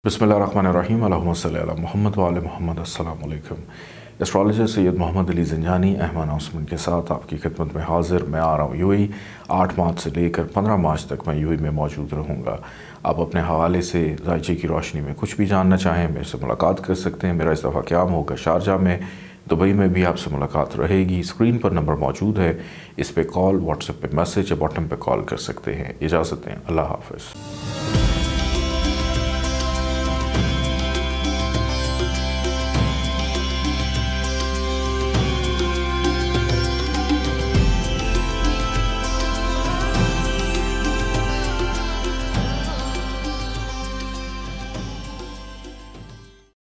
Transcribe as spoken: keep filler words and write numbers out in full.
बिस्मिल्लाहिर्रहमानिर्रहीम अल्लाहुम्मा सल्लि अला मुहम्मद व आले मुहम्मद। अस्सलाम वालेकुम। एस्ट्रोलॉजर सैयद मोहम्मद अली ज़ंजानी अहम अनाउंसमेंट के साथ आपकी खिदमत में हाजिर। मैं आ रहा हूँ यूएई। आठ मार्च से लेकर पंद्रह मार्च तक मैं यूएई में मौजूद रहूँगा। आप अपने हवाले से ज़ायचे की रोशनी में कुछ भी जानना चाहें मेरे से मुलाकात कर सकते हैं। मेरा इस दफ़ा क़याम होगा शारजा में, दुबई में भी आपसे मुलाकात रहेगी। स्क्रीन पर नंबर मौजूद है, इस पर कॉल, व्हाट्सएप पे मैसेज या बॉटम पे कॉल कर सकते हैं। इजाज़त दें, अल्लाह हाफ़िज़।